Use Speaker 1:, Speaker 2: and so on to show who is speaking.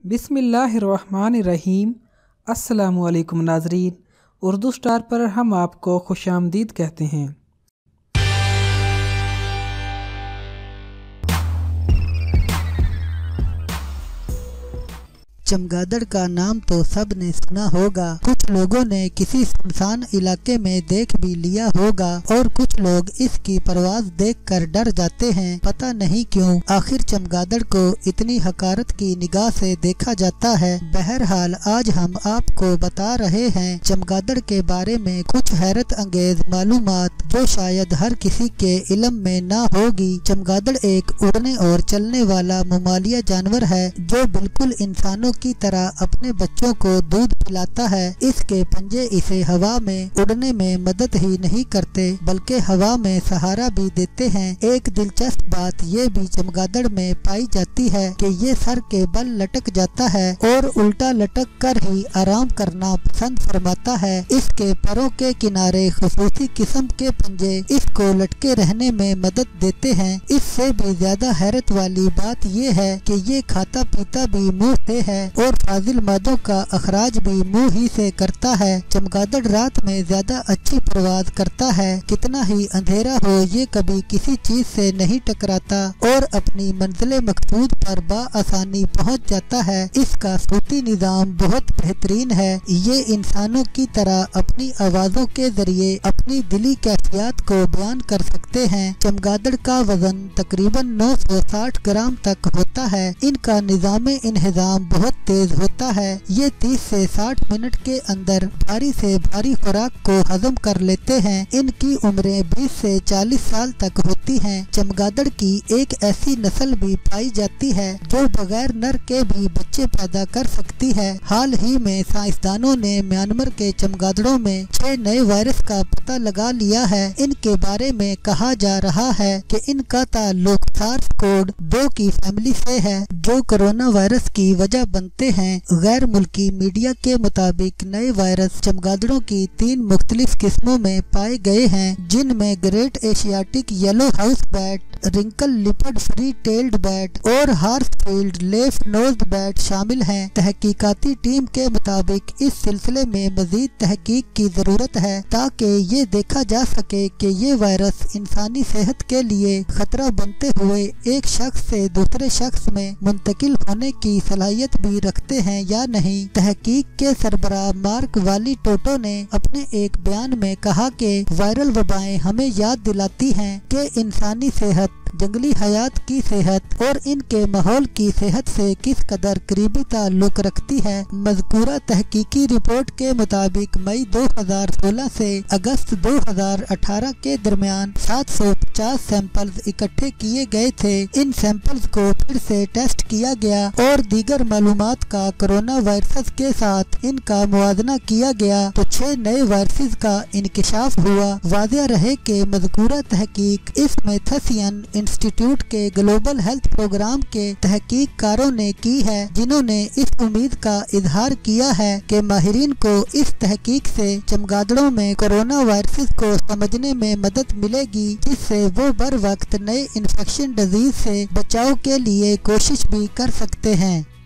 Speaker 1: बिस्मिल्लाहिर्रहमानिर्रहीम। अस्सलामुअलैकुम नाज़रीन, उर्दू स्टार पर हम आपको खुशामदीद कहते हैं।
Speaker 2: चमगादड़ का नाम तो सब ने सुना होगा, कुछ लोगों ने किसी सुनसान इलाके में देख भी लिया होगा और कुछ लोग इसकी परवाज़ देखकर डर जाते हैं। पता नहीं क्यों आखिर चमगादड़ को इतनी हकारत की निगाह से देखा जाता है। बहरहाल आज हम आपको बता रहे हैं चमगादड़ के बारे में कुछ हैरत अंगेज मालूमात जो शायद हर किसी के इल्म में ना होगी। चमगादड़ एक उड़ने और चलने वाला ममालिया जानवर है जो बिल्कुल इंसानों की तरह अपने बच्चों को दूध पिलाता है। इसके पंजे इसे हवा में उड़ने में मदद ही नहीं करते बल्कि हवा में सहारा भी देते हैं। एक दिलचस्प बात ये भी चमगादड़ में पाई जाती है कि ये सर के बल लटक जाता है और उल्टा लटक कर ही आराम करना पसंद फरमाता है। इसके परों के किनारे खुसूसी किस्म के पंजे इसको लटके रहने में मदद देते हैं। इससे भी ज्यादा हैरत वाली बात ये है कि ये खाता पीता भी मुंह से है और फाजिल मादों का अखराज भी मुंह ही से करता है। चमगादड़ रात में ज्यादा अच्छी परवाज करता है। कितना ही अंधेरा हो ये कभी किसी चीज से नहीं टकराता और अपनी मंजिल मकसूद पर बआसानी पहुंच जाता है। इसका सूती निजाम बहुत बेहतरीन है। ये इंसानों की तरह अपनी आवाजों के जरिए अपनी दिली कैफियत को बयान कर सकते हैं। चमगादड़ का वजन तकरीबन 960 ग्राम तक होता है। इनका निजाम इंहिजाम बहुत तेज होता है। ये 30 से 60 मिनट के अंदर भारी से भारी खुराक को हजम कर लेते हैं। इनकी उम्रें 20 से 40 साल तक होती हैं। चमगादड़ की एक ऐसी नस्ल भी पाई जाती है जो बगैर नर के भी बच्चे पैदा कर सकती है। हाल ही में साइंसदानों ने म्यांमार के चमगादड़ों में 6 नए वायरस का पता लगा लिया है। इनके बारे में कहा जा रहा है कि इनका ताल्लुक SARS-CoV-2 की फैमिली से है जो कोरोना वायरस की वजह बनते हैं। गैर मुल्की मीडिया के मुताबिक नए वायरस चमगादड़ों की 3 मुख्तलिफ किस्मों में पाए गए हैं जिनमें great Asiatic yellow house bat, wrinkle lipped free tailed bat और हार्सफील्ड लेफ नोज्ड बैट शामिल हैं। तहकीकाती टीम के मुताबिक इस सिलसिले में मजीद तहकीक की जरूरत है ताकि ये देखा जा सके कि ये वायरस इंसानी सेहत के लिए खतरा बनते हुए एक शख्स से दूसरे शख्स में मुंतकिल होने की सलाहियत भी रखते हैं या नहीं। तहकीक के सरबराह मार्क वाली टोटो ने अपने एक बयान में कहा कि वायरल वबाएं हमें याद दिलाती हैं कि इंसानी सेहत जंगली हयात की सेहत और इनके माहौल की सेहत से किस कदर करीबी ताल्लुक रखती है। मज़कूरा तहकीकी रिपोर्ट के मुताबिक मई 2016 से अगस्त 2018 के दरमियान 750 सैंपल्स इकट्ठे किए गए थे। इन सैंपल्स को फिर से टेस्ट किया गया और दीगर मालूमात का कोरोना वायरस के साथ इनका मुआजना किया गया तो 6 नए वायरसेस का इंकशाफ हुआ। वाज़ेह रहे कि मज़कूरा तहकीक इस मैथसियन इंस्टीट्यूट के ग्लोबल हेल्थ प्रोग्राम के तहकीककारों ने की है जिन्होंने इस उम्मीद का इजहार किया है कि माहिरीन को इस तहकीक से चमगादड़ों में कोरोना वायरस को समझने में मदद मिलेगी जिससे वो बर वक्त नए इन्फेक्शन डिजीज से बचाव के लिए कोशिश भी कर सकते हैं।